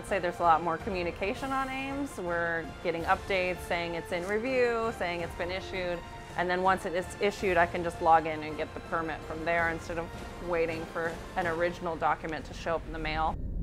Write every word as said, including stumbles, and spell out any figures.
would say there's a lot more communication on Ames. We're getting updates saying it's in review, saying it's been issued, and then once it is issued, I can just log in and get the permit from there instead of waiting for an original document to show up in the mail.